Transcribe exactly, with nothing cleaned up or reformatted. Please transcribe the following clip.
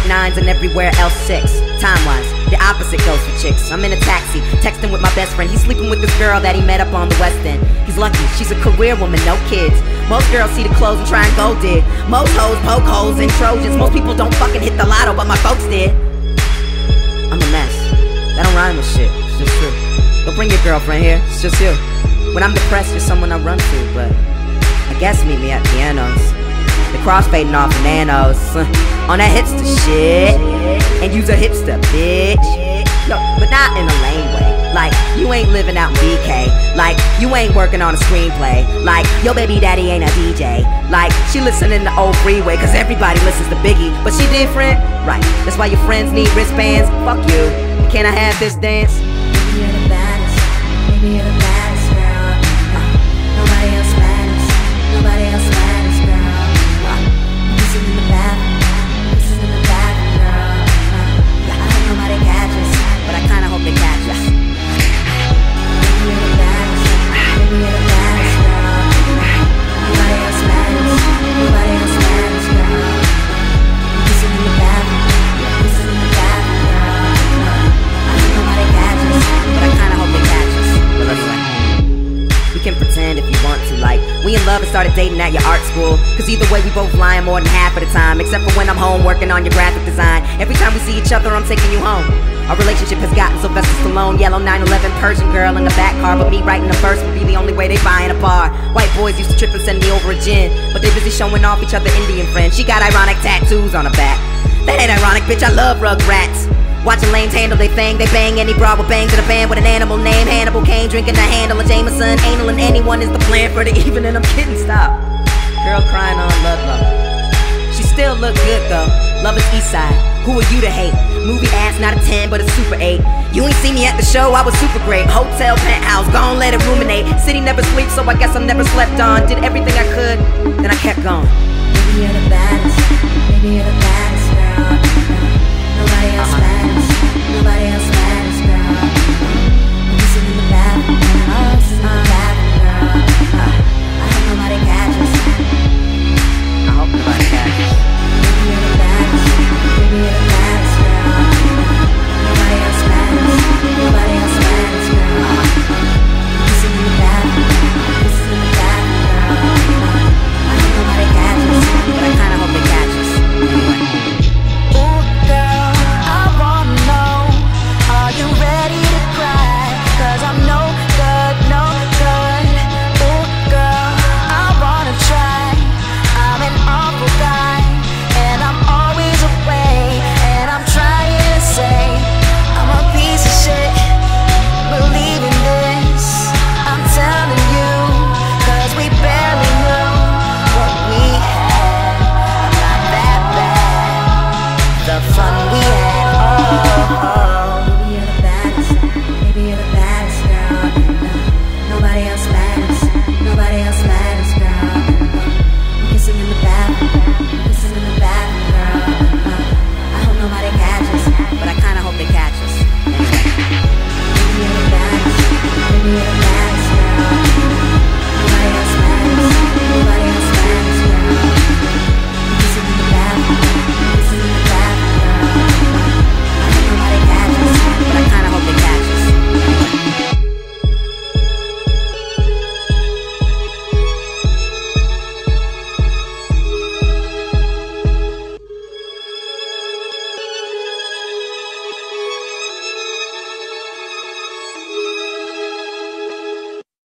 nines and everywhere else six. Time-wise, the opposite goes for chicks. I'm in a taxi, texting with my best friend. He's sleeping with this girl that he met up on the West End. He's lucky, she's a career woman, no kids. Most girls see the clothes and try and go dig. Most hoes poke holes in Trojans. Most people don't fucking hit the lotto, but my folks did. I'm a mess. That don't rhyme with shit, it's just true. Don't bring your girlfriend here, it's just you. When I'm depressed, you're someone I run to, but I guess meet me at pianos. The crossfading off the nanos. On that hipster shit. And use a hipster, bitch. No, but not in a lame way. Like, you ain't living out in B K. Like, you ain't working on a screenplay. Like, your baby daddy ain't a D J. Like, she listening to Old Freeway, cause everybody listens to Biggie. But she different, right? That's why your friends need wristbands. Fuck you. Can I have this dance? Baby, you're the baddest. Baby, you're the baddest, girl. Uh, nobody else matters. Nobody else matters, girl. Uh, this is in the bathroom. This is in the bathroom, girl. Uh, I hope nobody catches, but I kinda hope they catch us. Baby, you're the baddest. Baby, you're the baddest, girl. Uh, nobody else matters. Nobody else matters, girl. This is in the bathroom. This is in the bathroom, girl. Uh, I hope nobody catches, but I kinda hope they catch us. But anyway, we can pretend if you want to, like we in love and started dating at your art school. Cause either way we both lying more than half of the time, except for when I'm home working on your graphic design. Every time we see each other I'm taking you home. Our relationship has gotten Sylvester Stallone, yellow nine eleven Persian girl in the back car. But me writing the verse would be the only way they buy in a bar. White boys used to trip and send me over a gin, but they busy showing off each other Indian friends. She got ironic tattoos on her back. That ain't ironic, bitch, I love Rugrats. Watching lames handle they thing, they bang any broad with bangs in a band with an animal name. Hannibal Kane drinking the handle of Jameson. Anal and anyone is the plan for the evening. I'm kidding, stop. Girl crying on Ludlow. She still look good though. Love is Eastside. Who are you to hate? Movie ass not a ten but a super eight. You ain't see me at the show, I was super great. Hotel penthouse, gon' let it ruminate. City never sleeps, so I guess I'm never slept on. Did everything I could, then I kept going.